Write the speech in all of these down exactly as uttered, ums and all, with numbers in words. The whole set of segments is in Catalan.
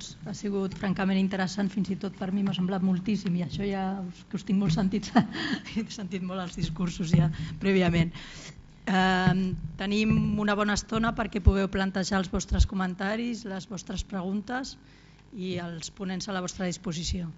ha sigut francament interessant, fins i tot per mi m'ha semblat moltíssim, i això ja que us tinc molt sentits, he sentit molt els discursos ja prèviament. Tenim una bona estona perquè pugueu plantejar els vostres comentaris, les vostres preguntes, i els ponents a la vostra disposició.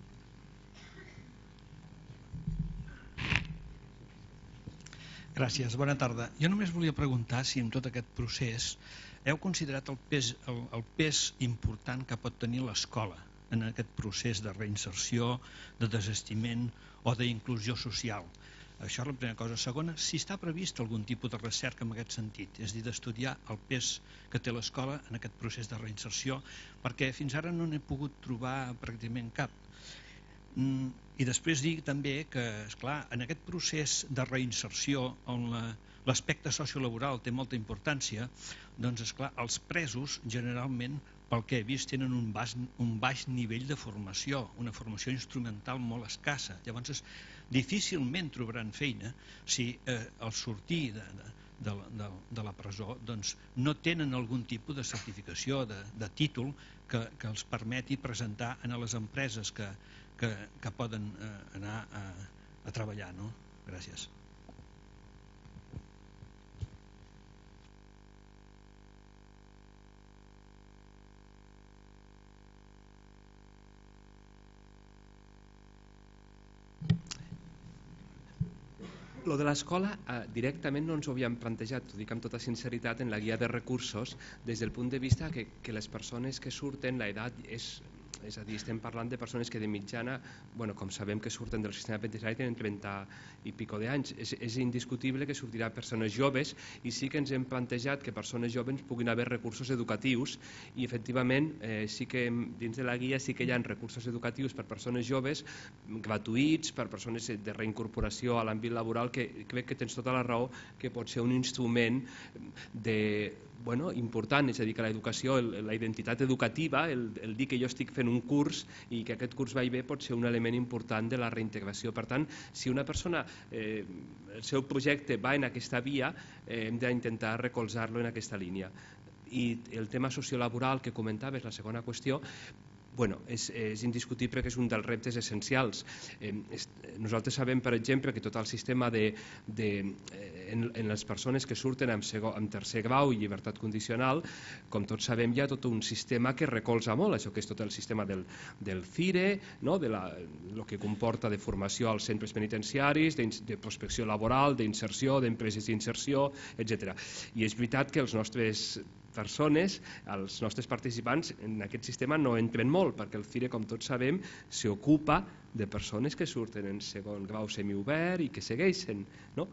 Gràcies, bona tarda. Jo només volia preguntar si en tot aquest procés heu considerat el pes, el, el pes important que pot tenir l'escola en aquest procés de reinserció, de desestiment o d'inclusió social. Això és la primera cosa. Segona, si està previst algun tipus de recerca en aquest sentit, és a dir, d'estudiar el pes que té l'escola en aquest procés de reinserció, perquè fins ara no n'he pogut trobar pràcticament cap. I després dir també que, esclar, en aquest procés de reinserció on l'aspecte sociolaboral té molta importància, doncs, esclar, els presos generalment, pel que he vist, tenen un baix, un baix nivell de formació, una formació instrumental molt escassa. Llavors, difícilment trobaran feina si eh, al sortir de, de, de, de, de la presó doncs, no tenen algun tipus de certificació, de, de títol que, que els permeti presentar a les empreses que Que, que poden eh, anar a, a treballar, no? Gràcies. Lo de l'escola eh, directament no ens ho havíem plantejat, ho dic amb tota sinceritat, en la guia de recursos, des del punt de vista que, que les persones que surten, l'edat és... És a dir, estem parlant de persones que de mitjana, bueno, com sabem que surten del sistema penitenciari, tenen trenta i pico d'anys. És, és indiscutible que sortirà persones joves i sí que ens hem plantejat que persones joves puguin haver recursos educatius i efectivament eh, sí que dins de la guia sí que hi ha recursos educatius per persones joves, gratuïts, per persones de reincorporació a l'àmbit laboral, que crec que tens tota la raó que pot ser un instrument de... Bueno, important, és a dir, que l'educació, la identitat educativa, el, el dir que jo estic fent un curs i que aquest curs va i bé pot ser un element important de la reintegració. Per tant, si una persona, eh, el seu projecte va en aquesta via, eh, hem d'intentar recolzar-lo en aquesta línia. I el tema sociolaboral que comentaves, la segona qüestió, bueno, és, és indiscutible que és un dels reptes essencials. Eh, és, nosaltres sabem, per exemple, que tot el sistema de, de, en, en les persones que surten amb, segon, amb tercer grau i llibertat condicional, com tots sabem, hi ha tot un sistema que recolza molt això, que és tot el sistema del, del CIRE, no? de la, el que comporta de formació als centres penitenciaris, de, de prospecció laboral, d'inserció, d'empreses d'inserció, etcètera. I és veritat que els nostres persones, els nostres participants en aquest sistema no entren molt, perquè el CIRE, com tots sabem, s'ocupa de persones que surten en segon grau semiobert i que segueixen, no?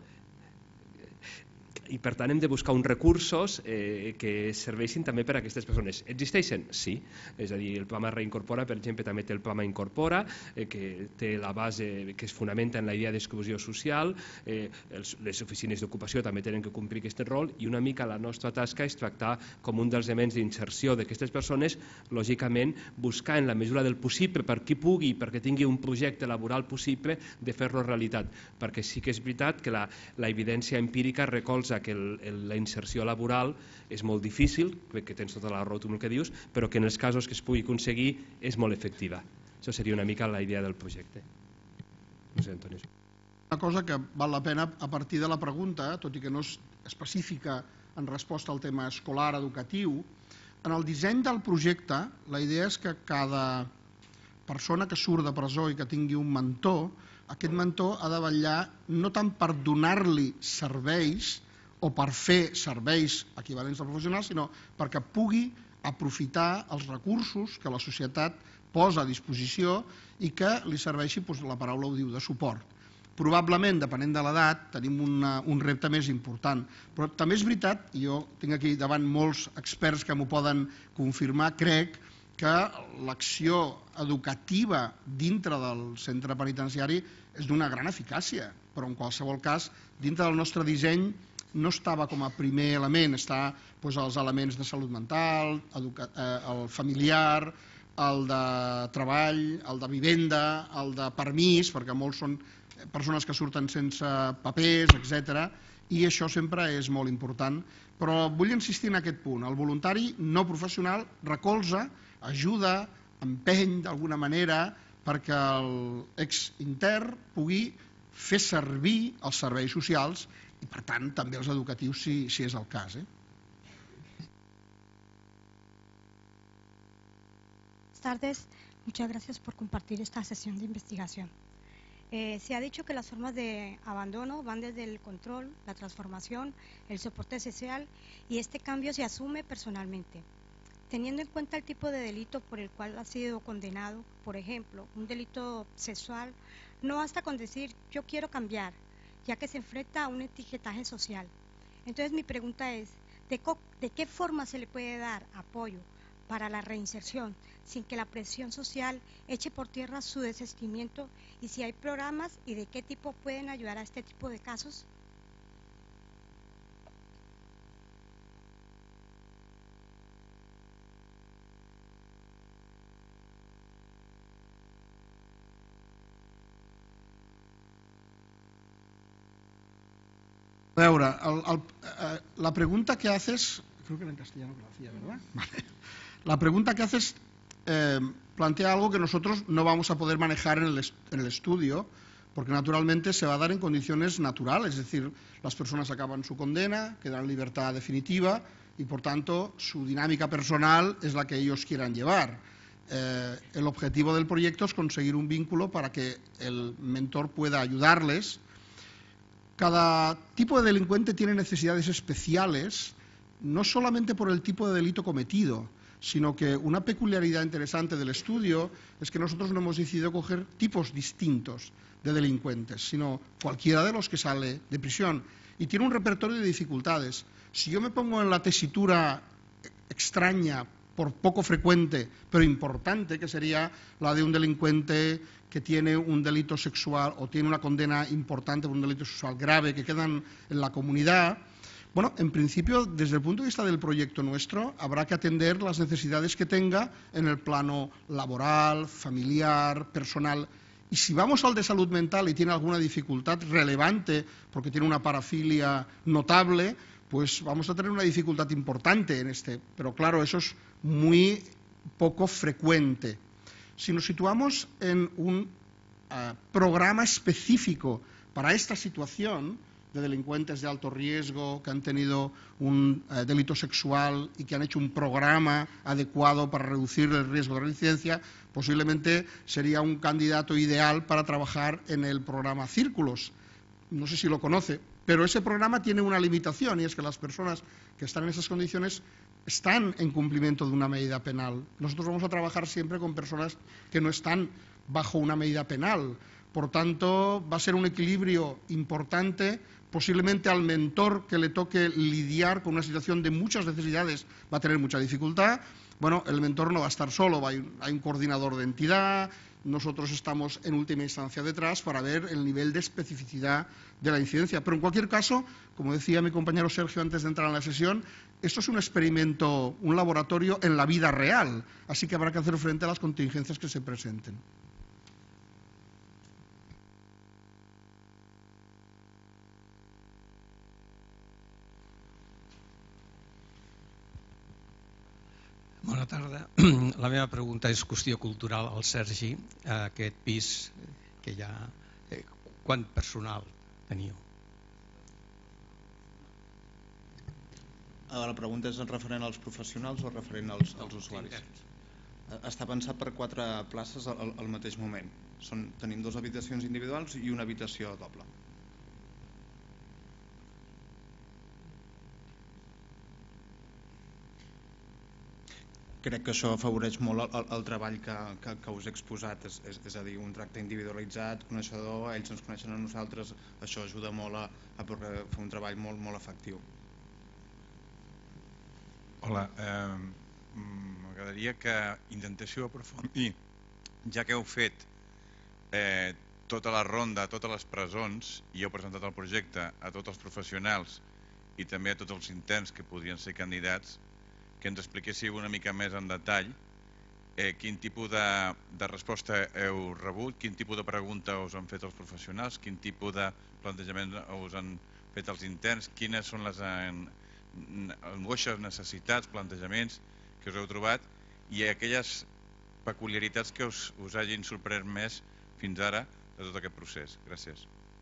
I per tant hem de buscar uns recursos eh, que serveixin també per a aquestes persones. Existeixen? Sí. És a dir, el programa Reincorpora, per exemple, també té el programa Incorpora, eh, que té la base que es fonamenta en la idea d'exclusió social, eh, els, les oficines d'ocupació també tenen que complir aquest rol i una mica la nostra tasca és tractar com un dels elements d'inserció d'aquestes persones, lògicament buscar en la mesura del possible per qui pugui, perquè tingui un projecte laboral possible, de fer-lo realitat. Perquè sí que és veritat que la, la evidència empírica recolza que el, el, la inserció laboral és molt difícil, crec que tens tota la raó tu el que dius, però que en els casos que es pugui aconseguir és molt efectiva. Això seria una mica la idea del projecte. No sé, Antonio. Una cosa que val la pena a partir de la pregunta, tot i que no és específica en resposta al tema escolar, educatiu, en el disseny del projecte la idea és que cada persona que surt de presó i que tingui un mentor, aquest mentor ha de vetllar no tant per donar-li serveis o per fer serveis equivalents a professionals, sinó perquè pugui aprofitar els recursos que la societat posa a disposició i que li serveixi, doncs, la paraula ho diu, de suport. Probablement, depenent de l'edat, tenim una, un repte més important. Però també és veritat, i jo tinc aquí davant molts experts que m'ho poden confirmar, crec que l'acció educativa dintre del centre penitenciari és d'una gran eficàcia, però en qualsevol cas, dintre del nostre disseny no estava com a primer element, està doncs, els elements de salut mental, educa, eh, el familiar, el de treball, el de vivenda, el de permís, perquè molts són persones que surten sense papers, etcètera, i això sempre és molt important. Però vull insistir en aquest punt. El voluntari no professional recolza, ajuda, empeny d'alguna manera perquè l'exintern pugui fer servir els serveis socials i, per tant, també els educatius, si, si és el cas. Eh? Buenas tardes, muchas gracias por compartir esta sesión de investigación. Eh, se ha dicho que las formas de abandono van desde el control, la transformación, el soporte social, y este cambio se asume personalmente. Teniendo en cuenta el tipo de delito por el cual ha sido condenado, por ejemplo, un delito sexual, no basta con decir yo quiero cambiar, ya que se enfrenta a un etiquetaje social. Entonces mi pregunta es, ¿de, de qué forma se le puede dar apoyo para la reinserción sin que la presión social eche por tierra su desistimiento, y si hay programas y de qué tipo pueden ayudar a este tipo de casos? A veure, el, el, eh, la pregunta que haces, creo que era en castellano que lo hacía, ¿verdad? Vale. La pregunta que haces eh, plantea algo que nosotros no vamos a poder manejar en el, en el estudio, porque naturalmente se va a dar en condiciones naturales, es decir, las personas acaban su condena, quedan en libertad definitiva y, por tanto, su dinámica personal es la que ellos quieran llevar. Eh, el objetivo del proyecto es conseguir un vínculo para que el mentor pueda ayudarles. Cada tipo de delincuente tiene necesidades especiales, no solamente por el tipo de delito cometido, sino que una peculiaridad interesante del estudio es que nosotros no hemos decidido coger tipos distintos de delincuentes, sino cualquiera de los que sale de prisión. Y tiene un repertorio de dificultades. Si yo me pongo en la tesitura extraña, por poco frecuente, pero importante, que sería la de un delincuente que tiene un delito sexual o tiene una condena importante por un delito sexual grave, que quedan en la comunidad, bueno, en principio, desde el punto de vista del proyecto nuestro, habrá que atender las necesidades que tenga en el plano laboral, familiar, personal. Y si vamos al de salud mental y tiene alguna dificultad relevante, porque tiene una parafilia notable, pues vamos a tener una dificultad importante en este. Pero claro, eso es muy poco frecuente. Si nos situamos en un uh, programa específico para esta situación de delincuentes de alto riesgo que han tenido un uh, delito sexual y que han hecho un programa adecuado para reducir el riesgo de reincidencia, posiblemente sería un candidato ideal para trabajar en el programa Círculos. No sé si lo conoce, pero ese programa tiene una limitación, y es que las personas que están en esas condiciones están en cumplimiento de una medida penal. Nosotros vamos a trabajar siempre con personas que no están bajo una medida penal. Por tanto, va a ser un equilibrio importante. Posiblemente al mentor que le toque lidiar con una situación de muchas necesidades va a tener mucha dificultad. Bueno, el mentor no va a estar solo, hay un coordinador de entidad. Nosotros estamos en última instancia detrás para ver el nivel de especificidad de la incidencia. Pero en cualquier caso, como decía mi compañero Sergio antes de entrar en la sesión, esto es un experimento, un laboratorio en la vida real, así que habrá que hacer frente a las contingencias que se presenten. Bona tarda. La meva pregunta és qüestió cultural al Sergi. Aquest pis que hi ha, quant personal teniu? La pregunta és referent als professionals o referent als, als usuaris? Està pensat per quatre places al, al mateix moment. Són, tenim dues habitacions individuals i una habitació doble. Crec que això afavoreix molt el, el treball que, que, que us he exposat, és, és, és a dir, un tracte individualitzat, coneixedor, ells ens coneixen a nosaltres, això ajuda molt a, a fer un treball molt, molt efectiu. Hola, eh, m'agradaria que intentéssiu aprofundir, ja que heu fet eh, tota la ronda a totes les presons i heu presentat el projecte a tots els professionals i també a tots els interns que podrien ser candidats, que ens expliquéssiu una mica més en detall eh, quin tipus de, de resposta heu rebut, quin tipus de pregunta us han fet els professionals, quin tipus de plantejament us han fet els interns, quines són les angoixes, necessitats, plantejaments que us heu trobat, i aquelles peculiaritats que us, us hagin sorprès més fins ara de tot aquest procés. Gràcies.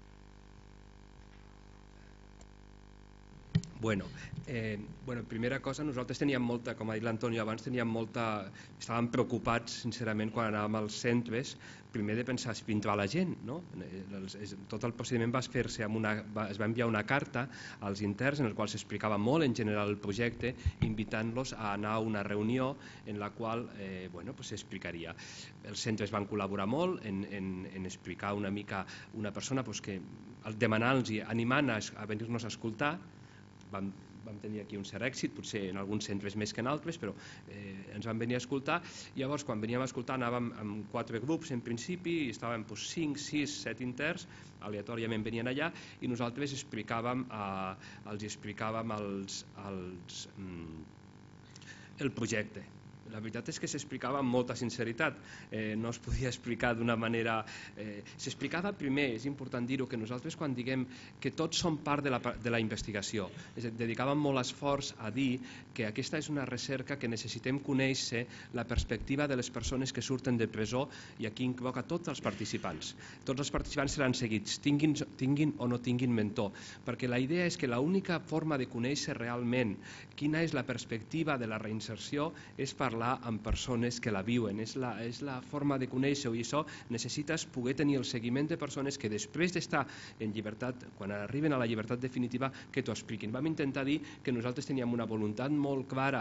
Bueno, eh, bueno, primera cosa, nosaltres teníem molta, com ha dit l'Antonio abans, teníem molta, estàvem preocupats, sincerament, quan anàvem als centres, primer de pensar si vindrà la gent, no? Tot el procediment va fer-se amb una, va, es va enviar una carta als interns en el qual s'explicava molt en general el projecte, invitant-los a anar a una reunió en la qual eh, bueno, pues s'explicaria. Els centres van col·laborar molt en, en, en explicar una mica una persona pues, que demanant-los i animant a, a venir-nos a escoltar. Vam, vam tenir aquí un cert èxit, potser en alguns centres més que en altres, però eh, ens van venir a escoltar. Llavors, quan veníem a escoltar, anàvem amb quatre grups en principi, i estàvem doncs, cinc, sis, set interns, aleatòriament venien allà, i nosaltres explicàvem, eh, els explicàvem els, els, mm, el projecte. La veritat és que s'explicava amb molta sinceritat, eh, no es podia explicar d'una manera... Eh, s'explicava primer, és important dir-ho, que nosaltres quan diguem que tots som part de la, de la investigació, és a dir, dedicàvem molt esforç a dir que aquesta és una recerca que necessitem conèixer la perspectiva de les persones que surten de presó, i aquí invoca tots els participants. Tots els participants seran seguits, tinguin, tinguin o no tinguin mentor, perquè la idea és que l'única forma de conèixer realment quina és la perspectiva de la reinserció és parlar amb persones que la viuen, és la, és la forma de conèixer-ho, i això necessites poder tenir el seguiment de persones que després d'estar en llibertat, quan arriben a la llibertat definitiva, que t'ho expliquin. Vam intentar dir que nosaltres teníem una voluntat molt clara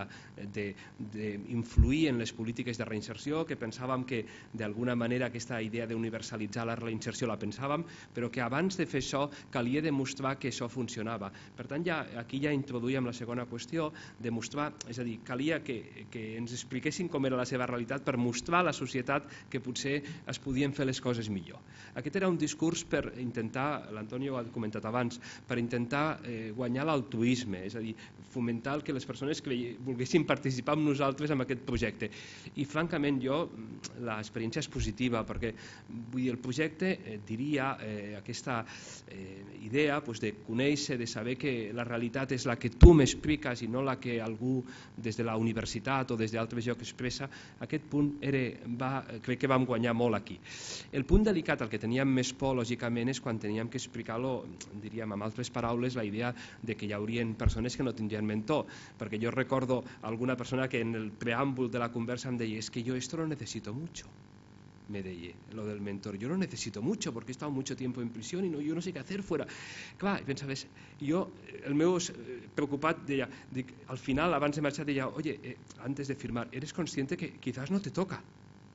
d'influir en les polítiques de reinserció, que pensàvem que d'alguna manera aquesta idea d'universalitzar la reinserció la pensàvem, però que abans de fer això calia demostrar que això funcionava. Per tant, ja, aquí ja introduïm la segona qüestió, demostrar, és a dir, calia que, que ens expliquessin com era la seva realitat per mostrar a la societat que potser es podien fer les coses millor. Aquest era un discurs per intentar, l'Antonio ho ha comentat abans, per intentar eh, guanyar l'altruisme, és a dir, fomentar que les persones volguessin participar amb nosaltres en aquest projecte. I francament jo, l'experiència és positiva, perquè vull dir, el projecte eh, diria eh, aquesta eh, idea pues, de conèixer, de saber que la realitat és la que tu m'expliques i no la que algú des de la universitat o des d'altres llocs expressa. Aquest punt era, va, crec que vam guanyar molt aquí. El punt delicat, el que teníem més por lògicament, és quan teníem que explicar-lo, diríem amb altres paraules, la idea de que hi haurien persones que no tindrien mentor, perquè jo recordo alguna persona que en el preàmbul de la conversa em deia, es que yo esto lo necesito mucho, me deia, lo del mentor, yo lo necesito mucho porque he estado mucho tiempo en prisión y no, yo no sé qué hacer fuera. Clar, i pensaves, jo, el meu preocupat, deia, dic, al final, abans de marxar, deia, oye, eh, antes de firmar, ¿eres consciente que quizás no te toca?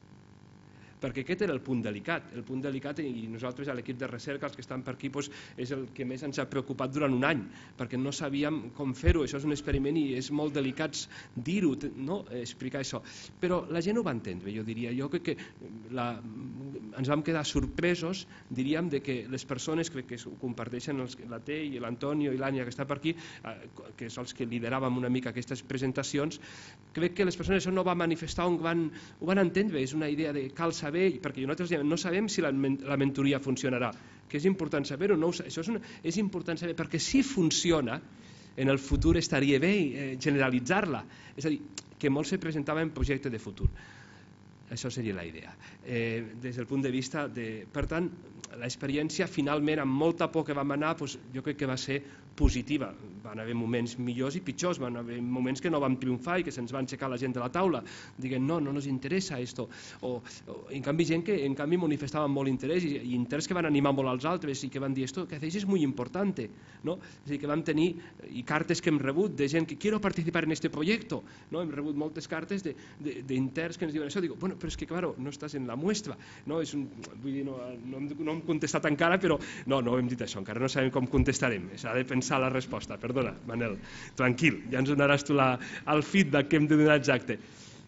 Perquè aquest era el punt delicat. El punt delicat, i nosaltres a l'equip de recerca, els que estan per aquí, doncs, és el que més ens ha preocupat durant un any, perquè no sabíem com fer-ho. Això és un experiment i és molt delicat dir-ho, no? Explicar això. Però la gent ho va entendre, jo diria. Jo crec que la... ens vam quedar sorpresos, diríem, de que les persones, crec que ho comparteixen els, la Tei i l'Antonio i l'Ània que està per aquí, eh, que és els que lideràvem una mica aquestes presentacions, crec que les persones això no va manifestar, ho van, ho van entendre. És una idea de cal saber, perquè nosaltres no sabem si la, la mentoria funcionarà, que és important saber-ho, no, això és, una, és important saber, perquè si funciona, en el futur estaria bé eh, generalitzar-la, és a dir, que molt se presentava en projecte de futur. Això seria la idea. Eh, des del punt de vista de... Per tant, l'experiència finalment, amb molta por que vam anar, doncs, jo crec que va ser positiva. Van haver moments millors i pitjors, van haver moments que no vam triomfar i que se'ns va aixecar la gent de la taula, dient no, no nos interessa esto. O, o en canvi gent que en canvi manifestaven molt interès i, i interès que van animar molt als altres i que van dir esto que hacéis es muy importante, no? És a dir, que vam tenir i cartes que hem rebut de gent que quiero participar en este proyecto, no? Hem rebut moltes cartes d'interns que ens diuen això, digo, bueno, però és que claro, no estàs en la muestra, no? És un, vull dir, no, no, hem, no hem contestat encara, però no, no hem dit això, encara no sabem com contestarem, s'ha de pensar la resposta. Perdona, Manel, tranquil, ja ens donaràs tu la, el feedback que hem de donar exacte.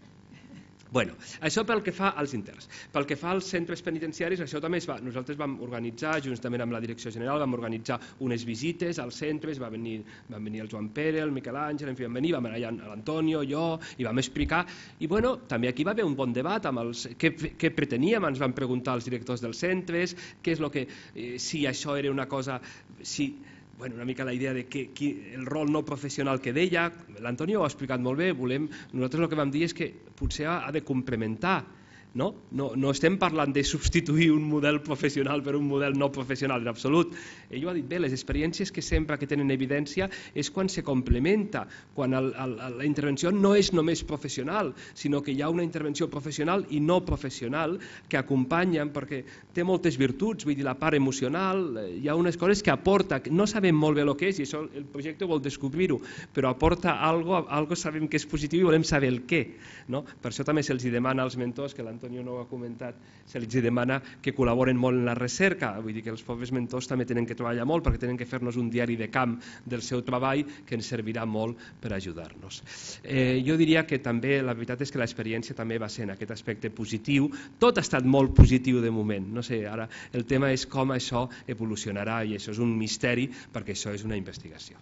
Bueno, això pel que fa als interns. Pel que fa als centres penitenciaris, això també es va, nosaltres vam organitzar, juntament amb la Direcció General, vam organitzar unes visites als centres, va venir, van venir el Joan Pere, el Miquel Àngel, en fi, van venir, vam anar allà l'Antonio, jo, i vam explicar, i bueno, també aquí va haver un bon debat amb els, què, què preteníem, ens van preguntar els directors dels centres, què és el que, eh, si això era una cosa, si... Bueno, una mica la idea de que, que el rol no professional que deia, l'Antonio ho ha explicat molt bé, volem, nosaltres el que vam dir és que potser ha de complementar No? No, no estem parlant de substituir un model professional per un model no professional, en absolut. Ell ho ha dit bé, les experiències que sempre que tenen evidència és quan se complementa, quan el, el, la intervenció no és només professional, sinó que hi ha una intervenció professional i no professional que acompanyen, perquè té moltes virtuts, vull dir, la part emocional, hi ha unes coses que aporta, no sabem molt bé el que és, i això el projecte vol descobrir-ho, però aporta algo, algo sabem que és positiu i volem saber el què. No? Per això també se'ls demana als mentors, que l'Antonio no ho ha comentat, se'ls demana que col·laboren molt en la recerca, vull dir que els pobres mentors també tenen que treballar molt perquè tenen que fer-nos un diari de camp del seu treball que ens servirà molt per ajudar-nos. Eh, jo diria que també la veritat és que l'experiència també va ser en aquest aspecte positiu, tot ha estat molt positiu de moment, no sé, ara el tema és com això evolucionarà i això és un misteri perquè això és una investigació.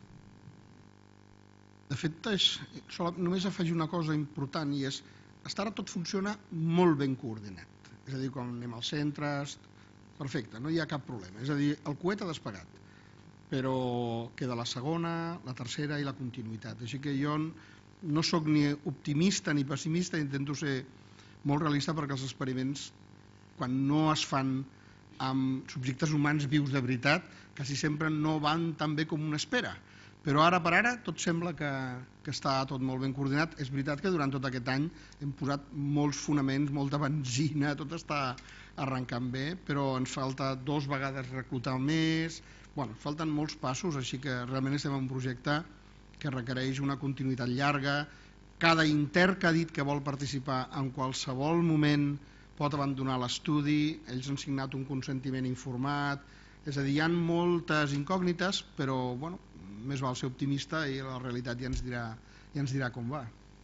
De fet, és, només afegir una cosa important i és que ara tot funciona molt ben coordinat. És a dir, quan anem als centres, perfecte, no hi ha cap problema. És a dir, el coet ha despegat, però queda la segona, la tercera i la continuïtat. Així que jo no sóc ni optimista ni pessimista, intento ser molt realista perquè els experiments, quan no es fan amb subjectes humans vius de veritat, quasi sempre no van tan bé com una espera. Però ara per ara tot sembla que, que està tot molt ben coordinat. És veritat que durant tot aquest any hem posat molts fonaments, molta benzina, tot està arrencant bé, però ens falta dos vegades reclutar més, bueno, falten molts passos, així que realment estem en un projecte que requereix una continuïtat llarga. Cada intern que ha dit que vol participar en qualsevol moment pot abandonar l'estudi, ells han signat un consentiment informat, és a dir, hi ha moltes incògnites, però bueno, més val ser optimista i la realitat ja ens dirà, ja ens dirà com va.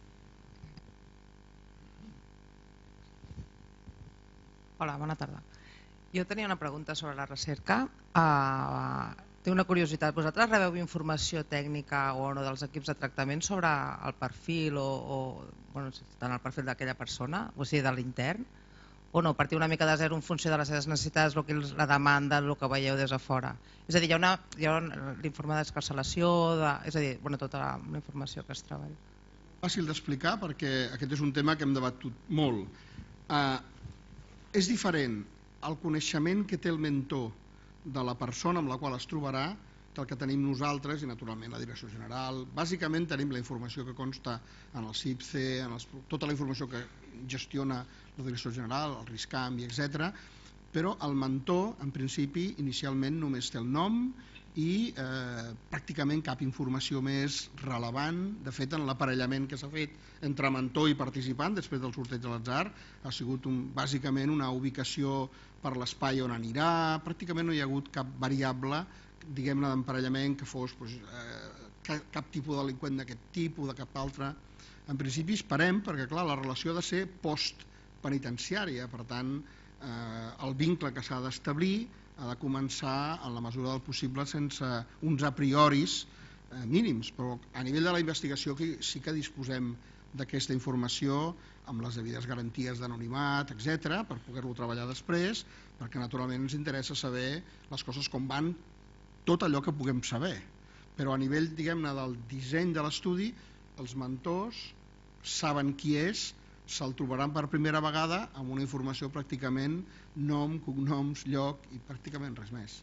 Hola, bona tarda. Jo tenia una pregunta sobre la recerca. Uh, Té una curiositat. Vosaltres rebeu informació tècnica o no dels equips de tractament sobre el perfil o, o bueno, tant el perfil d'aquella persona, o sigui, de l'intern? O no, partir una mica de zero en funció de les seves necessitats, el que és la demanda, el que veieu des de fora. És a dir, hi ha, una, hi ha l'informe d'escarcelació, de, és a dir, bueno, tota la, la informació que es treballa. Fàcil d'explicar perquè aquest és un tema que hem debatut molt. Uh, és diferent el coneixement que té el mentor de la persona amb la qual es trobarà del que tenim nosaltres i naturalment la direcció general. Bàsicament tenim la informació que consta en el C I P C, en els, tota la informació que gestiona la direcció general, el RISCAM, etcètera. Però el mentor, en principi, inicialment només té el nom i eh, pràcticament cap informació més rellevant. De fet, en l'aparellament que s'ha fet entre mentor i participant, després del sorteig de l'atzar, ha sigut un, bàsicament una ubicació per l'espai on anirà, pràcticament no hi ha hagut cap variable, diguem-ne, d'emparellament que fos doncs, eh, cap, cap tipus de delinqüent d'aquest tipus, de cap altre. En principi esperem, perquè clar, la relació ha de ser post-penitenciària, per tant, eh, el vincle que s'ha d'establir ha de començar en la mesura del possible sense uns a prioris eh, mínims, però a nivell de la investigació sí que disposem d'aquesta informació amb les devides garanties d'anonimat, etcètera, per poder-lo treballar després, perquè naturalment ens interessa saber les coses com van, tot allò que puguem saber. Però a nivell, diguem-ne, del disseny de l'estudi, els mentors saben qui és, se'l trobaran per primera vegada amb una informació pràcticament nom, cognoms, lloc i pràcticament res més.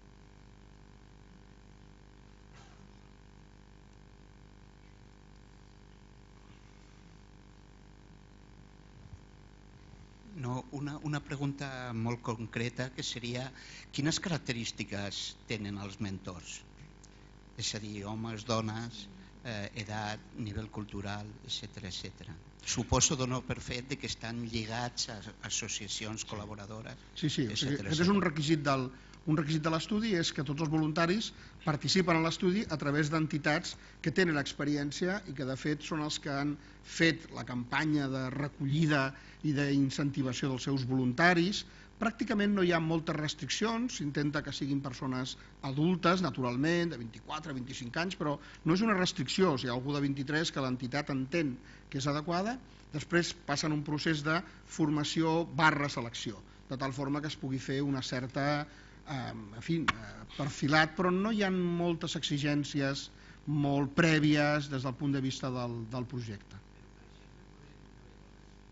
No, una, una pregunta molt concreta que seria quines característiques tenen els mentors? És a dir, homes, dones, eh, edat, nivell cultural, etcètera, etcètera. Suposo dono per fet que estan lligats a associacions col·laboradores. Sí, sí, o sigui, aquest és un requisit del, un requisit de l'estudi, és que tots els voluntaris participen en l'estudi a través d'entitats que tenen experiència i que de fet són els que han fet la campanya de recollida i d'incentivació dels seus voluntaris. Pràcticament no hi ha moltes restriccions, s'intenta que siguin persones adultes, naturalment, de vint-i-quatre a vint-i-cinc anys, però no és una restricció, si hi ha algú de vint-i-tres que l'entitat entén que és adequada, després passen un procés de formació barra selecció, de tal forma que es pugui fer una certa, eh, en fi, eh, perfilat, però no hi ha moltes exigències molt prèvies des del punt de vista del, del projecte.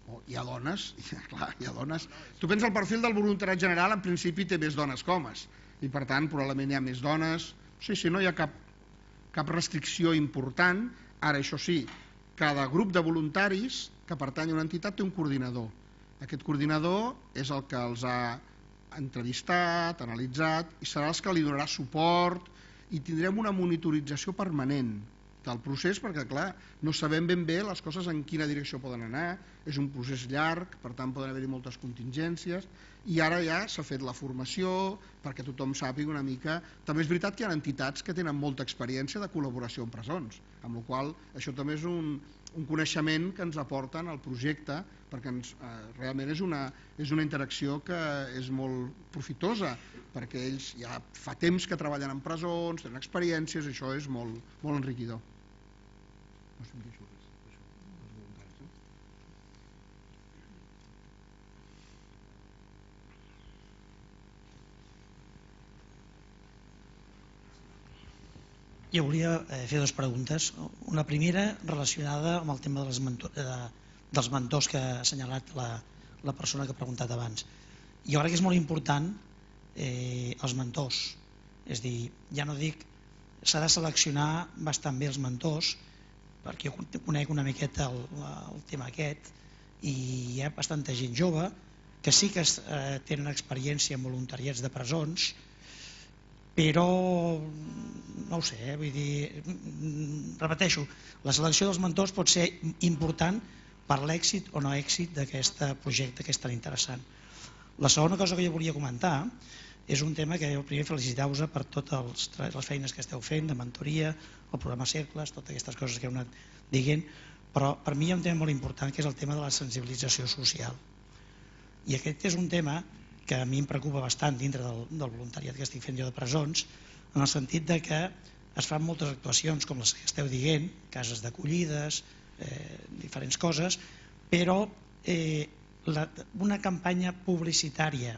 Oh, hi ha dones, clar, hi ha dones. Tu pensa el perfil del voluntariat general, en principi té més dones que homes, i per tant probablement hi ha més dones. Sí, sí, no hi ha cap, cap restricció important. Ara, això sí, cada grup de voluntaris que pertany a una entitat té un coordinador. Aquest coordinador és el que els ha entrevistat, analitzat, i serà el que li donarà suport, i tindrem una monitorització permanent del procés, perquè clar, no sabem ben bé les coses en quina direcció poden anar, és un procés llarg, per tant poden haver-hi moltes contingències, i ara ja s'ha fet la formació perquè tothom sàpiga una mica. També és veritat que hi ha entitats que tenen molta experiència de col·laboració en presons, amb la qual cosa això també és un, un coneixement que ens aporten al projecte, perquè ens, eh, realment és una, és una interacció que és molt profitosa, perquè ells ja fa temps que treballen en presons, tenen experiències, i això és molt, molt enriquidor. No sé em deixo res, això, els voluntaris, no? Jo volia fer dues preguntes. Una primera relacionada amb el tema de les mentor, de, dels mentors que ha assenyalat la, la persona que ha preguntat abans. Jo crec que és molt important eh, els mentors. És dir, ja no dic, s'ha de seleccionar bastant bé els mentors, perquè jo conec una miqueta el, el tema aquest, i hi ha bastanta gent jove que sí que eh, tenen experiència en voluntariats de presons, però no ho sé, eh, vull dir, repeteixo, la selecció dels mentors pot ser important per l'èxit o no èxit d'aquest projecte que és tan interessant. La segona cosa que jo volia comentar és un tema que jo primer felicitar-vos per totes les feines que esteu fent de mentoria, el programa Cercles, totes aquestes coses que heu anat dient, però per mi hi ha un tema molt important que és el tema de la sensibilització social. I aquest és un tema que a mi em preocupa bastant dintre del, del voluntariat que estic fent jo de presons, en el sentit de que es fan moltes actuacions com les que esteu dient, cases d'acollides, eh, diferents coses, però eh, la, una campanya publicitària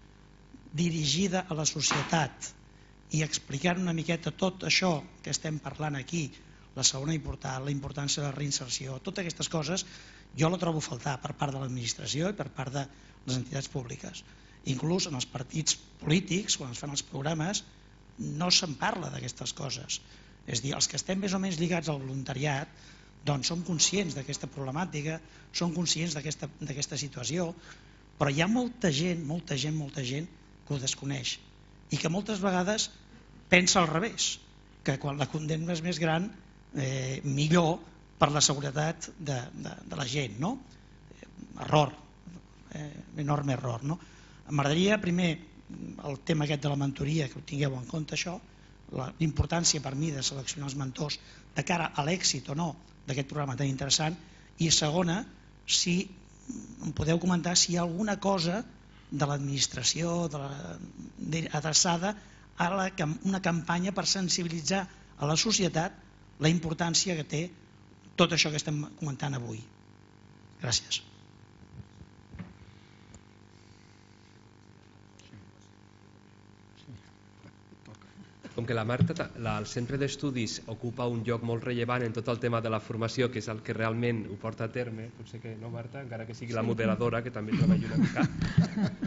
dirigida a la societat i explicant una miqueta tot això que estem parlant aquí, la segona important, la importància de la reinserció, totes aquestes coses, jo la trobo a faltar per part de l'administració i per part de les entitats públiques. Inclús en els partits polítics, quan es fan els programes, no se'n parla d'aquestes coses. És a dir, els que estem més o menys lligats al voluntariat, doncs som conscients d'aquesta problemàtica, som conscients d'aquesta situació, però hi ha molta gent, molta gent, molta gent que ho desconeix i que moltes vegades pensa al revés, que quan la condemna és més gran, eh, millor per la seguretat de, de, de la gent, no? Error, eh, enorme error, no? M'agradaria primer el tema aquest de la mentoria, que ho tingueu en compte això, la importància per mi de seleccionar els mentors de cara a l'èxit o no d'aquest programa tan interessant, i segona, si em podeu comentar si hi ha alguna cosa de l'administració adreçada a la, una campanya per sensibilitzar a la societat la importància que té tot això que estem comentant avui. Gràcies. Com que la Marta, la, el centre d'estudis ocupa un lloc molt rellevant en tot el tema de la formació, que és el que realment ho porta a terme, potser que no, Marta, encara que sigui la moderadora, que també treballa una mica.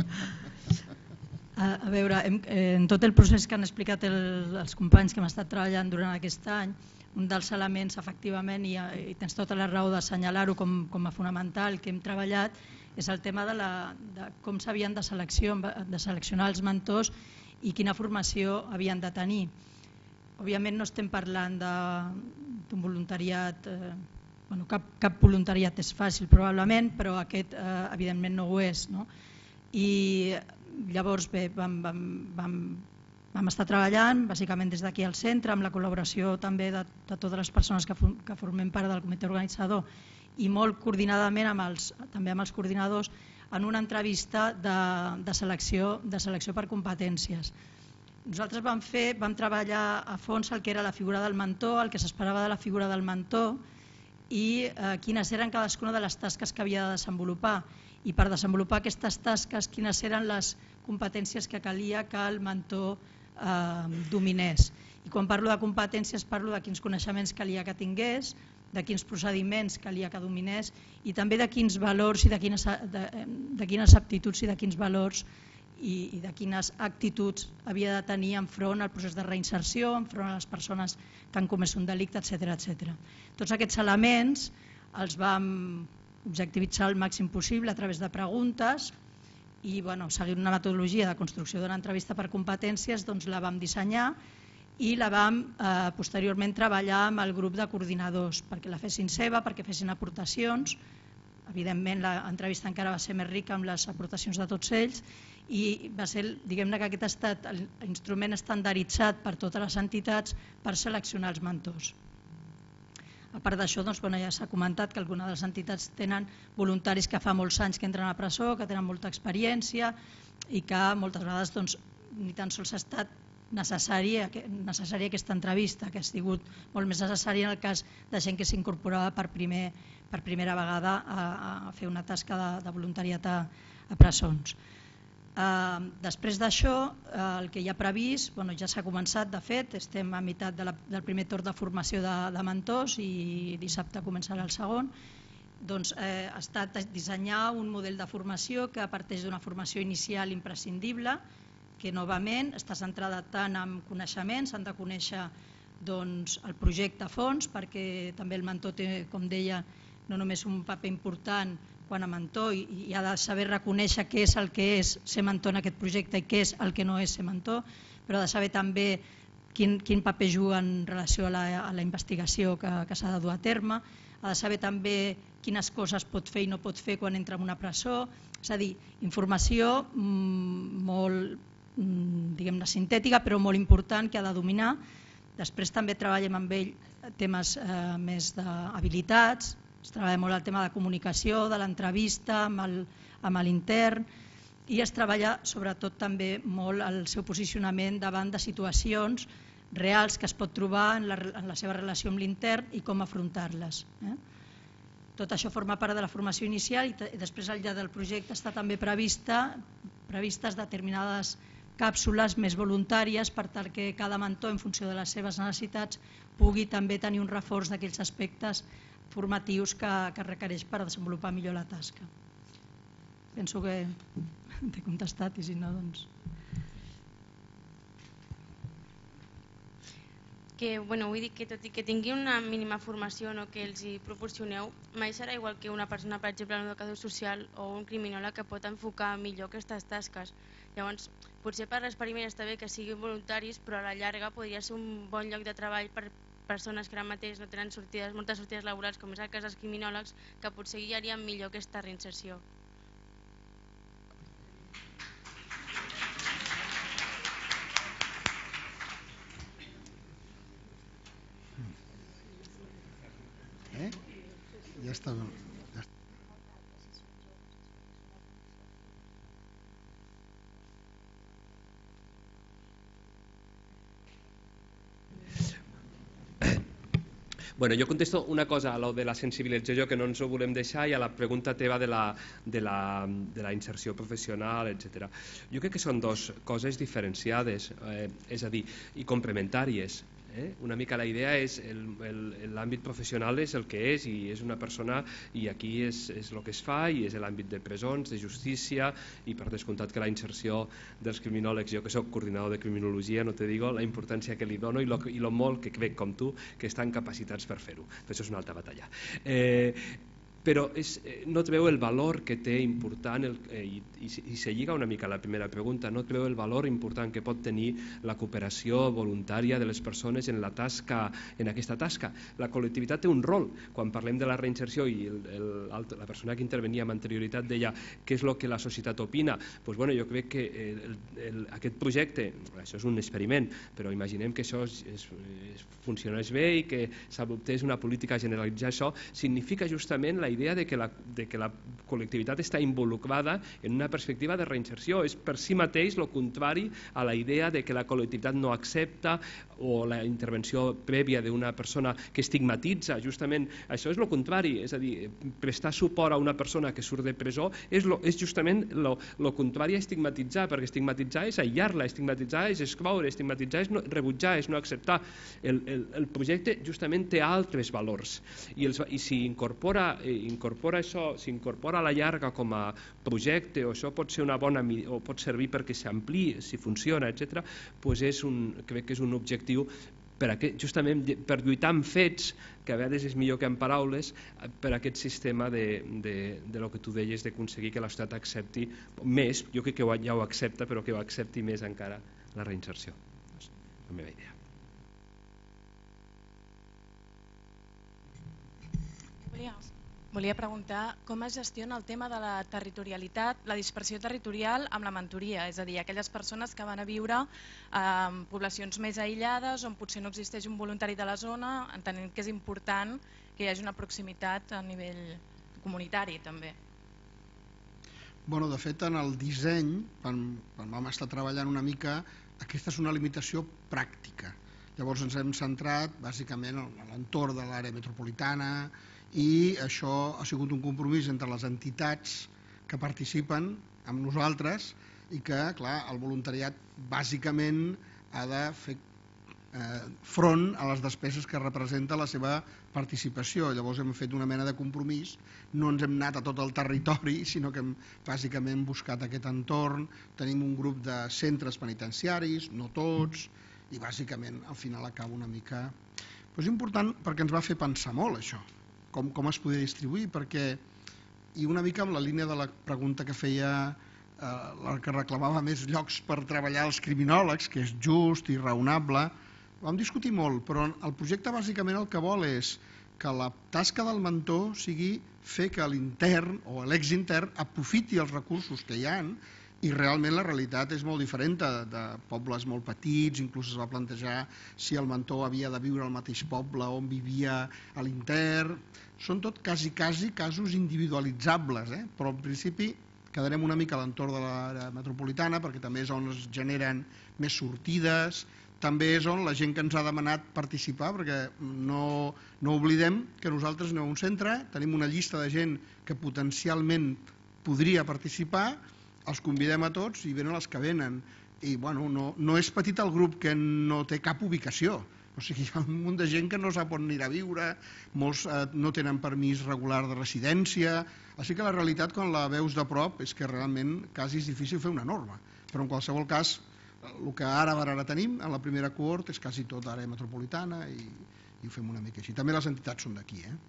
A, a veure, en, en tot el procés que han explicat el, els companys que hem estat treballant durant aquest any, un dels elements, efectivament, i, i tens tota la raó d'assenyalar-ho com, com a fonamental que hem treballat, és el tema de, la, de com s'havien de, selecció, de seleccionar els mentors i quina formació havien de tenir. Òbviament no estem parlant d'un voluntariat, eh, bueno, cap, cap voluntariat és fàcil probablement, però aquest eh, evidentment no ho és, no? I llavors bé, vam, vam, vam, vam estar treballant bàsicament des d'aquí al centre, amb la col·laboració també de, de totes les persones que, que formem part del comitè organitzador i molt coordinadament amb els, també amb els coordinadors, en una entrevista de, de, selecció, de selecció per competències. Nosaltres vam, fer, vam treballar a fons el que era la figura del mentor, el que s'esperava de la figura del mentor i eh, quines eren cadascuna de les tasques que havia de desenvolupar. I per desenvolupar aquestes tasques, quines eren les competències que calia que el mentor dominés. I quan parlo de competències parlo de quins coneixements calia que tingués, de quins procediments calia que dominés i també de quins valors i de quines, de, de quines aptituds i de quins valors i, i de quines actituds havia de tenir enfront al procés de reinserció, enfront a les persones que han comès un delicte, etcètera etcètera. Tots aquests elements els vam objectivitzar el màxim possible a través de preguntes i bueno, seguint una metodologia de construcció d'una entrevista per competències doncs la vam dissenyar i la vam eh, posteriorment treballar amb el grup de coordinadors perquè la fessin seva, perquè fessin aportacions. Evidentment l'entrevista encara va ser més rica amb les aportacions de tots ells i va ser, diguem-ne que aquest ha estat l'instrument estandarditzat per totes les entitats per seleccionar els mentors. A part d'això, doncs, bueno, ja s'ha comentat que algunes de les entitats tenen voluntaris que fa molts anys que entren a la presó, que tenen molta experiència i que moltes vegades doncs, ni tan sols ha estat necessària necessària aquesta entrevista, que ha sigut molt més necessària en el cas de gent que s'incorporava per, primer, per primera vegada a, a fer una tasca de, de voluntariat a, a presons. Uh, després d'això, uh, el que hi ha previst, bueno, ja s'ha començat, de fet, estem a meitat de la, del primer torn de formació de, de mentors i dissabte començarà el segon. Doncs, eh, ha estat dissenyar un model de formació que parteix d'una formació inicial imprescindible, que novament està centrada tant en coneixements, s'han de conèixer doncs, el projecte a fons, perquè també el mentor té, com deia, no només un paper important quan a mentor i, i ha de saber reconèixer què és el que és ser mentor en aquest projecte i què és el que no és ser mentor, però ha de saber també quin, quin paper juga en relació a la, a la investigació que, que s'ha de dur a terme, ha de saber també quines coses pot fer i no pot fer quan entra en una presó, és a dir, informació mmm, molt diguem-ne sintètica però molt important que ha de dominar. Després també treballem amb ell temes eh, més d'habilitats, es treballa molt el tema de comunicació, de l'entrevista amb l'intern i es treballa sobretot també molt el seu posicionament davant de situacions reals que es pot trobar en la, en la seva relació amb l'intern i com afrontar-les. Eh? Tot això forma part de la formació inicial i, i després al llarg del projecte està també prevista, previstes determinades càpsules més voluntàries per tal que cada mentor, en funció de les seves necessitats, pugui també tenir un reforç d'aquells aspectes formatius que, que requereix per desenvolupar millor la tasca. Penso que t'he contestat i si no, doncs... Que, bueno, vull dir que tot i que tingui una mínima formació no, que els hi proporcioneu, mai serà igual que una persona, per exemple, un educador social o un criminòleg que pot enfocar millor aquestes tasques. Llavors, potser per l'experiment està bé que siguin voluntaris, però a la llarga podria ser un bon lloc de treball per persones que ara mateix no tenen sortides, moltes sortides laborals, com és el cas dels criminòlegs, que potser guiarien millor aquesta reinserció. Eh? Ja està bé. Ja està. Bueno, jo contesto una cosa a lo de la sensibilització que no ens ho volem deixar i a la pregunta teva de la, de la, de la inserció professional, etcètera. Jo crec que són dues coses diferenciades, eh, és a dir, i complementàries. Eh? Una mica la idea és l'àmbit professional és el que és i és una persona i aquí és, és el que es fa i és l'àmbit de presons, de justícia i per descomptat que la inserció dels criminòlegs, jo que soc coordinador de criminologia no te digo la importància que li dono i lo, i lo molt que crec com tu que estan capacitats per fer-ho, però això és una altra batalla. Eh, però és, no et veu el valor que té important el, eh, i, i, i se lliga una mica a la primera pregunta, no et veu el valor important que pot tenir la cooperació voluntària de les persones en la tasca, en aquesta tasca. La col·lectivitat té un rol. Quan parlem de la reinserció i el, el, la persona que intervenia amb anterioritat deia què és el que la societat opina, pues bueno, jo crec que el, el, aquest projecte, això és un experiment, però imaginem que això es, es, es funcionés bé i que s'adoptés una política generalitzar això, significa justament la idea de que la, de que la col·lectivitat està involucrada en una perspectiva de reinserció. És per si mateix el contrari a la idea de que la col·lectivitat no accepta o la intervenció prèvia d'una persona que estigmatitza. Justament això és el contrari, és a dir, prestar suport a una persona que surt de presó és, lo, és justament el contrari a estigmatitzar, perquè estigmatitzar és aïllar-la, estigmatitzar és excloure, estigmatitzar és no, rebutjar, és no acceptar. El, el, el projecte justament té altres valors i, els, i si incorpora, incorpora això, s'incorpora a la llarga com a projecte, o això pot ser una bona o pot servir perquè s'ampliï, si funciona, etcètera, doncs és un, crec que és un objectiu per aquest, justament per lluitar amb fets, que a vegades és millor que en paraules, per aquest sistema de, de, de lo que tu deies, d'aconseguir que la societat accepti més, jo crec que ja ho accepta, però que ho accepti més encara la reinserció. És la meva idea. Volia, volia preguntar com es gestiona el tema de la territorialitat, la dispersió territorial amb la mentoria, és a dir, aquelles persones que van a viure en poblacions més aïllades on potser no existeix un voluntari de la zona, entenent que és important que hi hagi una proximitat a nivell comunitari també. Bueno, de fet, en el disseny, quan, quan vam estar treballant una mica, aquesta és una limitació pràctica. Llavors ens hem centrat bàsicament a l'entorn de l'àrea metropolitana, i això ha sigut un compromís entre les entitats que participen amb nosaltres i que, clar, el voluntariat bàsicament ha de fer eh, front a les despeses que representa la seva participació. Llavors hem fet una mena de compromís, no ens hem anat a tot el territori, sinó que hem bàsicament buscat aquest entorn. Tenim un grup de centres penitenciaris, no tots, i bàsicament al final acaba una mica... Però és important perquè ens va fer pensar molt això. Com, com es podia distribuir, perquè, i una mica amb la línia de la pregunta que feia eh, la que reclamava més llocs per treballar els criminòlegs, que és just i raonable, vam discutir molt, però el projecte bàsicament el que vol és que la tasca del mentor sigui fer que l'intern o l'exintern aprofiti els recursos que hi ha, i realment la realitat és molt diferent de, de pobles molt petits, inclús es va plantejar si el mentor havia de viure al mateix poble on vivia a l'intern. Són tot quasi, quasi casos individualitzables, eh? Però en principi quedarem una mica a l'entorn de l'àrea metropolitana perquè també és on es generen més sortides, també és on la gent que ens ha demanat participar, perquè no, no oblidem que nosaltres anem a un centre, tenim una llista de gent que potencialment podria participar, els convidem a tots i venen els que venen. I bueno, no, no és petit el grup que no té cap ubicació. O sigui, hi ha un munt de gent que no sap on anirà a viure, molts eh, no tenen permís regular de residència. Així que la realitat, quan la veus de prop, és que realment quasi és difícil fer una norma. Però en qualsevol cas, el que ara ara tenim, en la primera cohort, és quasi tot àrea metropolitana i, i ho fem una mica així. També les entitats són d'aquí, eh?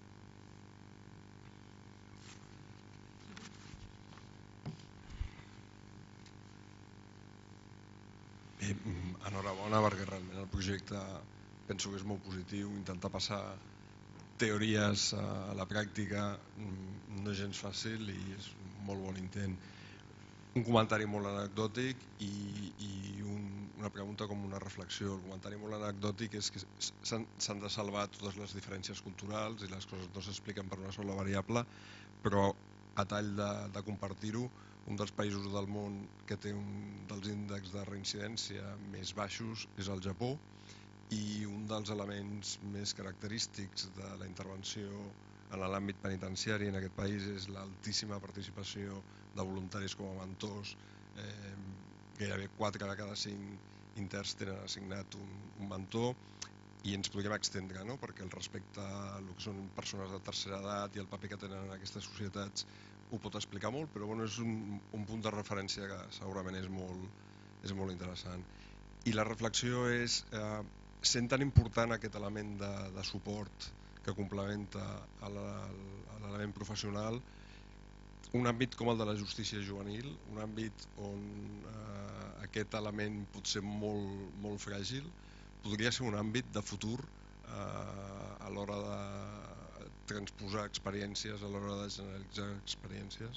Bé, enhorabona perquè realment el projecte penso que és molt positiu, intentar passar teories a la pràctica no és gens fàcil i és un molt bon intent. Un comentari molt anecdòtic i, i un, una pregunta com una reflexió. El comentari molt anecdòtic és que s'han de salvar totes les diferències culturals i les coses no s'expliquen per una sola variable, però a tall de, de compartir-ho, un dels països del món que té un dels índexs de reincidència més baixos és el Japó i un dels elements més característics de la intervenció en l'àmbit penitenciari en aquest país és l'altíssima participació de voluntaris com a mentors. Eh, gairebé quatre de cada cinc interns tenen assignat un, un mentor i ens podríem extendre, no? Perquè el respecte a el que són persones de tercera edat i el paper que tenen en aquestes societats ho pot explicar molt, però bueno, és un, un punt de referència que segurament és molt, és molt interessant. I la reflexió és, eh, sent tan important aquest element de, de suport que complementa a l'element professional, un àmbit com el de la justícia juvenil, un àmbit on eh, aquest element pot ser molt, molt fràgil, podria ser un àmbit de futur eh, a l'hora de transposar experiències, a l'hora de generalitzar experiències.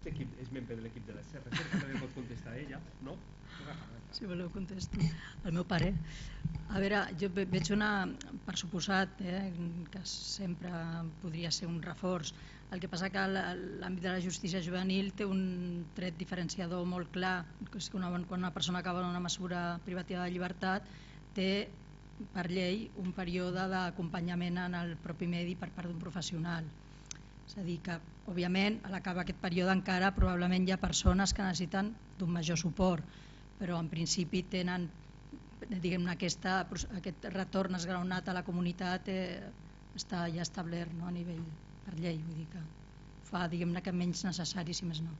és membre de l'equip de la recerca, també pot contestar ella, no? Si voleu contesto. El meu pare. A veure, jo veig una, per suposat, eh, que sempre podria ser un reforç. El que passa que l'àmbit de la justícia juvenil té un tret diferenciador molt clar, que és que una, quan una persona acaba una mesura privativa de llibertat té per llei un període d'acompanyament en el propi medi per part d'un professional. És a dir que, òbviament, a l'acabar aquest període encara probablement hi ha persones que necessiten d'un major suport, però en principi tenen, diguem-ne, aquesta, aquest retorn esglaonat a la comunitat eh, està ja establert, no, a nivell per llei, vull dir que fa, diguem-ne, que menys necessari, si més no.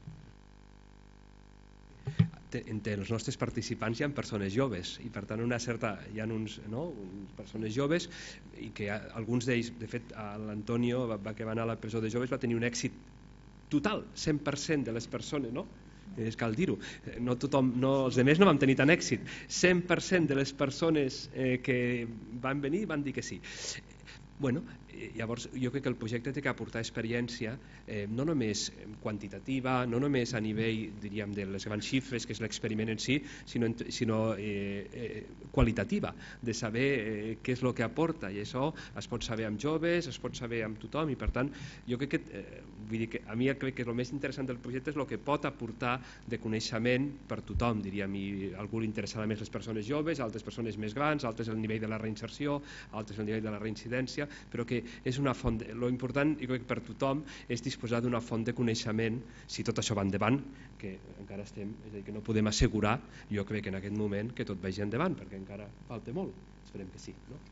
Entre els nostres participants hi ha persones joves i per tant una certa, hi ha uns, no, uns persones joves i que alguns d'ells, de fet l'Antonio que va anar a la presó de joves va tenir un èxit total, cent per cent de les persones, no? És cal dir-ho, no tothom, no, els altres no vam tenir tant èxit, cent per cent de les persones eh, que van venir van dir que sí. Bueno, llavors jo crec que el projecte té que aportar experiència eh, no només quantitativa, no només a nivell, diríem, de les grans xifres, que és l'experiment en si, sinó, sinó eh, eh, qualitativa, de saber eh, què és el que aporta, i això es pot saber amb joves, es pot saber amb tothom, i per tant jo crec que, eh, vull dir que a mi crec que el més interessant del projecte és el que pot aportar de coneixement per tothom, diríem, i a algú li interessarà més les persones joves, altres persones més grans, altres el nivell de la reinserció, altres el nivell de la reincidència, però que és una font, lo important jo crec que per tothom és disposar d'una font de coneixement si tot això va endavant, que encara estem, és a dir, que no podem assegurar, jo crec que en aquest moment que tot vagi endavant, perquè encara falta molt, esperem que sí, no?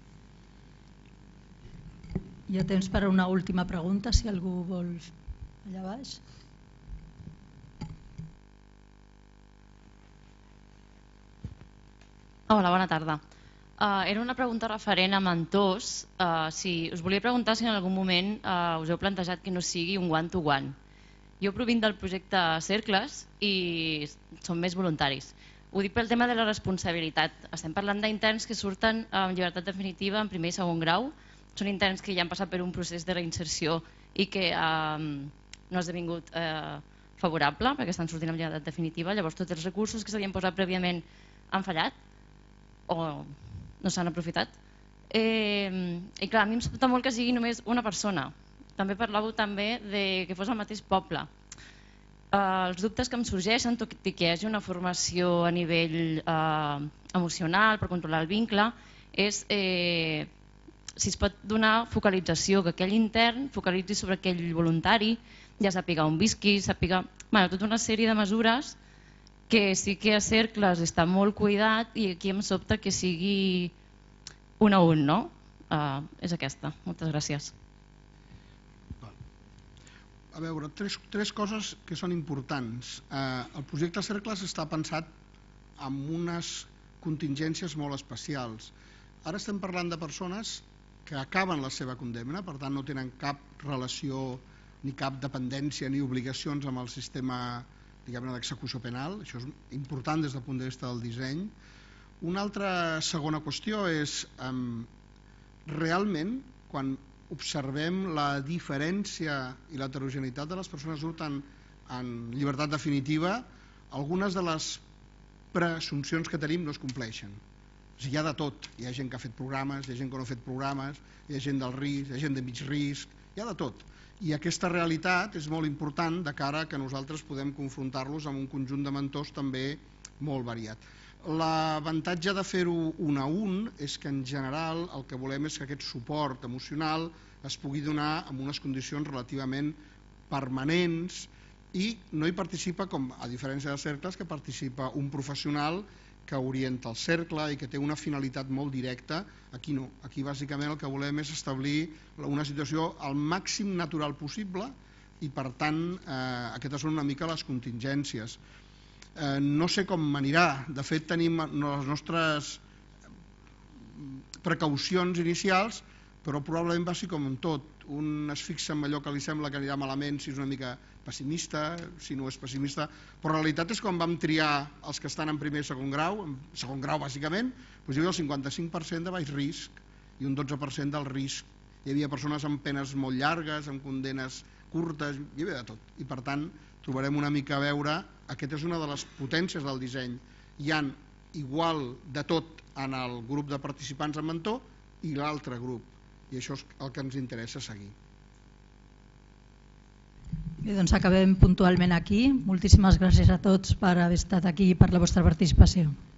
Hi ha temps per a una última pregunta, si algú vol allà baix. Hola, bona tarda. Uh, era una pregunta referent a mentors. Uh, si, us volia preguntar si en algun moment uh, us heu plantejat que no sigui un one-to-one. Jo provinc del projecte Cercles i som més voluntaris. Ho dic pel tema de la responsabilitat. Estem parlant d'interns que surten amb llibertat definitiva en primer i segon grau. Són interns que ja han passat per un procés de reinserció i que uh, no ha esdevingut uh, favorable perquè estan sortint amb llibertat definitiva. Llavors tots els recursos que s'havien posat prèviament han fallat o no s'han aprofitat. Eh, I clar, a mi em sobta molt que sigui només una persona. També parlàveu també de que fos el mateix poble. Eh, els dubtes que em sorgeixen, tot i que hi hagi una formació a nivell eh, emocional per controlar el vincle, és eh, si es pot donar focalització, que aquell intern focalitzi sobre aquell voluntari, ja sàpiga on visqui, sàpiga... Bueno, tota una sèrie de mesures que sí que a Cercles està molt cuidat i aquí em sobta que sigui un a un, no? Uh, és aquesta. Moltes gràcies. A veure, tres, tres coses que són importants. Uh, el projecte Cercles està pensat amb unes contingències molt especials. Ara estem parlant de persones que acaben la seva condemna, per tant no tenen cap relació ni cap dependència ni obligacions amb el sistema d'execució penal. Això és important des del punt de vista del disseny. Una altra segona qüestió és um, realment quan observem la diferència i l'heterogeneïtat de les persones que surten en llibertat definitiva, algunes de les presumpcions que tenim no es compleixen. O sigui, hi ha de tot. Hi ha gent que ha fet programes, hi ha gent que no ha fet programes, hi ha gent del risc, hi ha gent de mig risc, hi ha de tot. I aquesta realitat és molt important de cara a que nosaltres podem confrontar-los amb un conjunt de mentors també molt variat. L'avantatge de fer-ho un a un és que en general el que volem és que aquest suport emocional es pugui donar en unes condicions relativament permanents i no hi participa, com a diferència de Cercles, que participa un professional que orienta el cercle i que té una finalitat molt directa. Aquí no, aquí bàsicament el que volem és establir una situació al màxim natural possible i per tant eh, aquestes són una mica les contingències. Eh, no sé com anirà, de fet tenim les nostres precaucions inicials, però probablement va ser com en tot. Un es fixa en allò que li sembla que anirà malament si és una mica pessimista, si no és pessimista, però la realitat és que quan vam triar els que estan en primer i segon grau, en segon grau bàsicament, doncs hi havia el cinquanta-cinc per cent de baix risc i un dotze per cent del risc. Hi havia persones amb penes molt llargues, amb condenes curtes, hi havia de tot. I per tant trobarem una mica a veure, aquesta és una de les potències del disseny. Hi ha igual de tot en el grup de participants en mentor i l'altre grup, i això és el que ens interessa seguir. Bé, doncs acabem puntualment aquí. Moltíssimes gràcies a tots per haver estat aquí i per la vostra participació.